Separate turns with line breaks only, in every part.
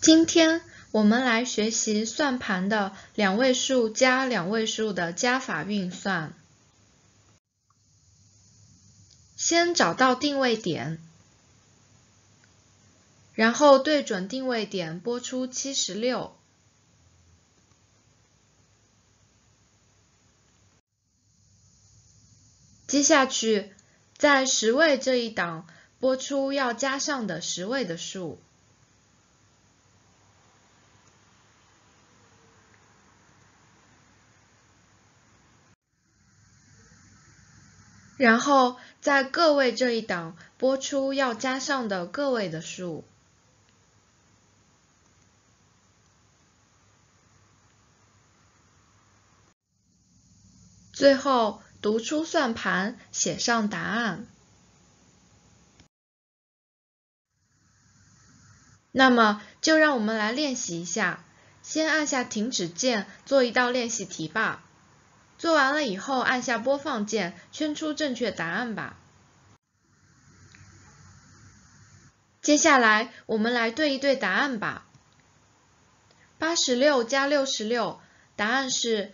今天我们来学习算盘的两位数加两位数的加法运算。先找到定位点，然后对准定位点拨出76。接下去，在10位这一档拨出要加上的10位的数。然后在个位这一档拨出要加上的个位的数。最后读出算盘，写上答案。那么就让我们来练习一下，先按下停止键做一道练习题吧。做完了以后按下播放键，圈出正确答案吧。接下来我们来对一对答案吧。86加66，答案是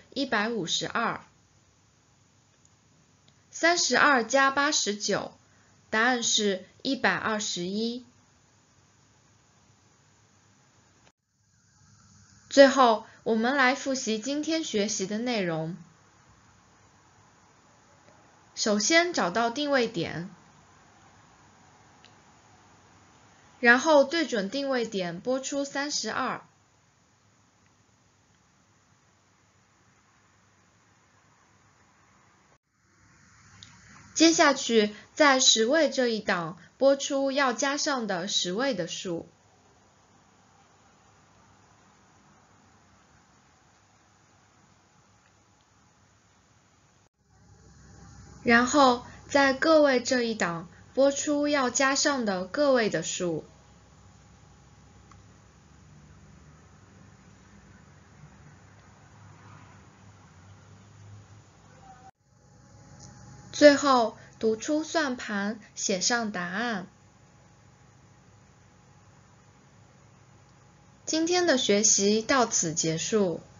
152。32加89，答案是121。最后，我们来复习今天学习的内容。首先找到定位点，然后对准定位点拨出32。接下去，在10位这一档拨出要加上的10位的数。然后在个位这一档拨出要加上的个位的数。最后读出算盘，写上答案。今天的学习到此结束。